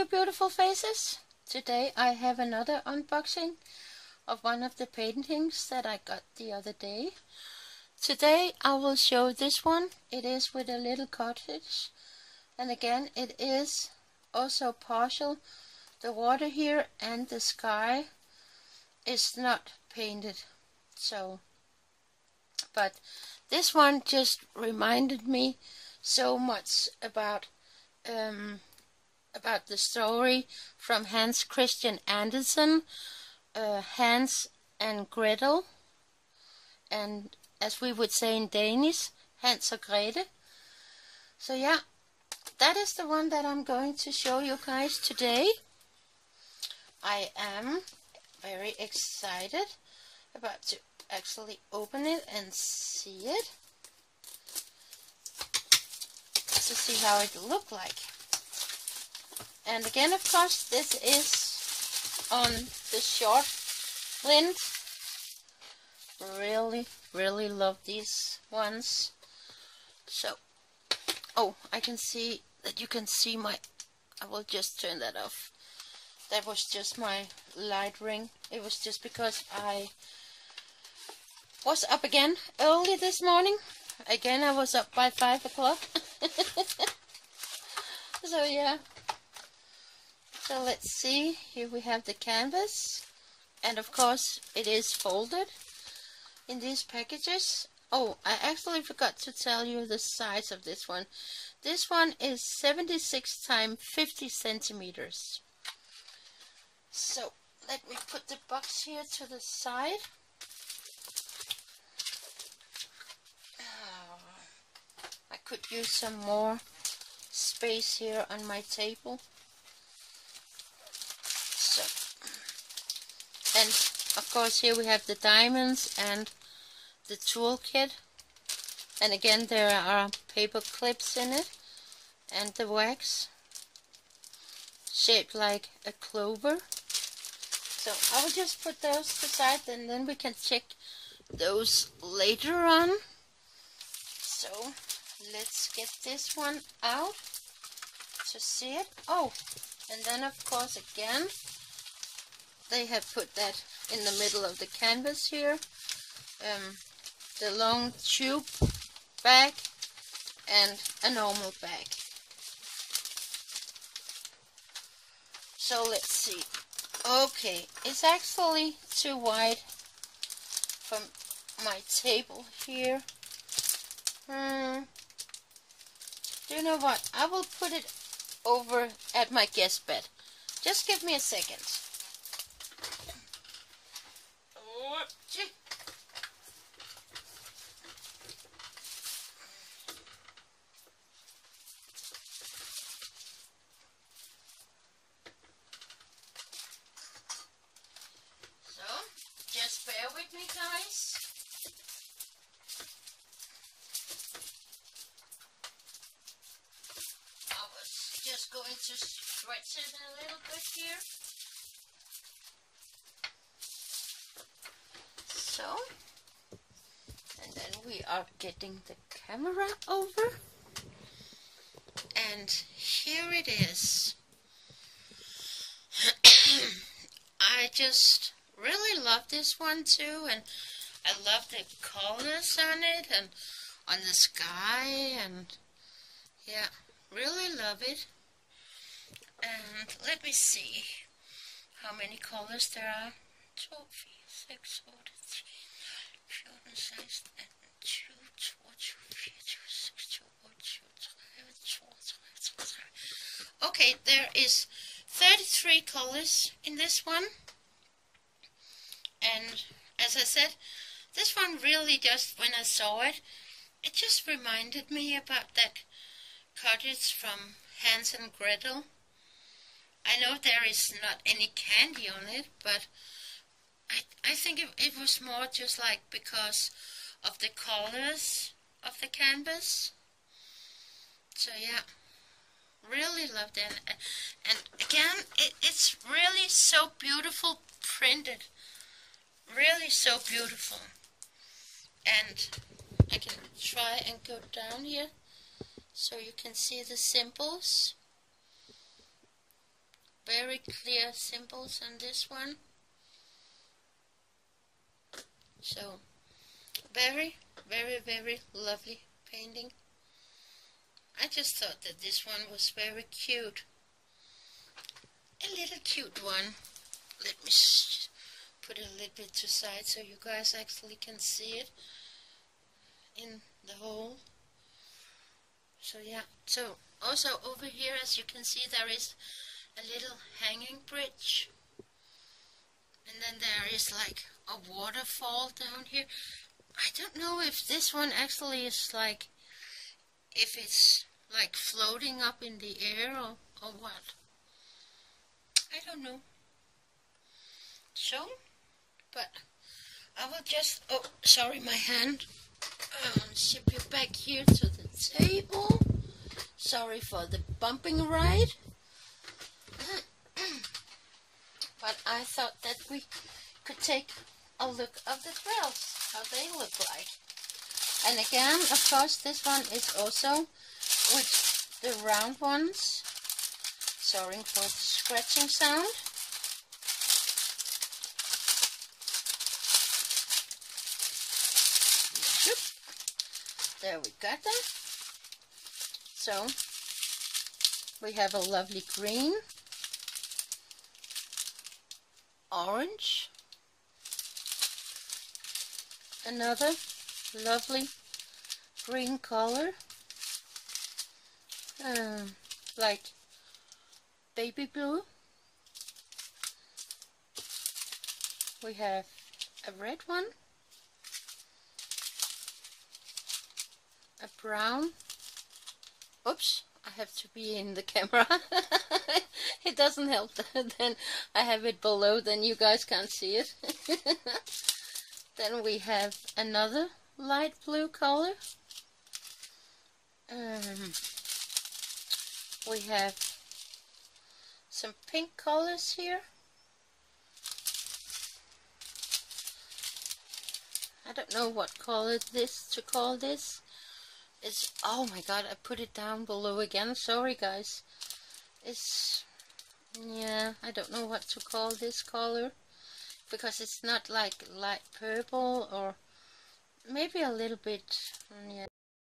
beautiful faces. Today I have another unboxing of one of the paintings that I got the other day. Today I will show this one. It is with a little cottage, and again it is also partial. The water here and the sky is not painted, but this one just reminded me so much about the story from Hans Christian Andersen, Hans and Gretel, and as we would say in Danish, Hans og Grete. So yeah, that is the one that I'm going to show you guys today. I am very excited about to actually open it and see it, to see how it look like. And again, of course, this is on the short lint. Really love these ones. So, oh, I can see that you can see my, I will just turn that off. That was just my light ring. It was just because I was up again early this morning. Again, I was up by 5 o'clock. So yeah. So let's see. Here we have the canvas. And of course, it is folded in these packages. Oh, I actually forgot to tell you the size of this one. This one is 76 times 50 centimeters. So let me put the box here to the side. I could use some more space here on my table. So, and of course here we have the diamonds and the toolkit. And again, there are paper clips in it and the wax shaped like a clover. So I will just put those aside, and then we can check those later on. So let's get this one out to see it. Oh, and then of course again, they have put that in the middle of the canvas here. The long tube bag and a normal bag. So let's see. Okay, it's actually too wide from my table here. Do you know what? I will put it over at my guest bed. Just give me a second. Just bear with me, guys. I was just going to stretch it a little bit here. So, and then we are getting the camera over. And here it is. I just really love this one too, and I love the colors on it and on the sky, and yeah, really love it. And let me see how many colors there are. 2, 4, 6, 8, 3, 14, 16, 20, 22, 24, 26, 28, 30. Okay, there is 33 colors in this one. And as I said, this one really just, when I saw it, it just reminded me about that cottage from Hans and Gretel. I know there is not any candy on it, but I think it was more just like because of the colors of the canvas. So yeah, really loved it. And again, it's really so beautiful printed. Really so beautiful. And I can try and go down here so you can see the symbols. very clear symbols on this one. So very, very, very lovely painting. I just thought that this one was very cute. A little cute one. Let me put it a little bit to side so you guys actually can see it in the hole. So yeah, so also over here, as you can see, there is a little hanging bridge, and then there is like a waterfall down here. I don't know if this one actually is like, if it's like floating up in the air or what. I don't know. So, but I will just, oh sorry, my hand. Ship you back here to the table. Sorry for the bumping ride. But I thought that we could take a look of the threads, how they look like. And again, of course, this one is also with the round ones. Sorry for the scratching sound. There we got them. So we have a lovely green, orange, another lovely green color, like baby blue. We have a red one, a brown. Oops, I have to be in the camera. It doesn't help that then I have it below, then you guys can't see it. Then we have another light blue color. We have some pink colors here. I don't know what color to call this. It's, oh my god, I put it down below again. Sorry guys. It's, yeah, I don't know what to call this color, because it's not like light purple, or maybe a little bit, yeah.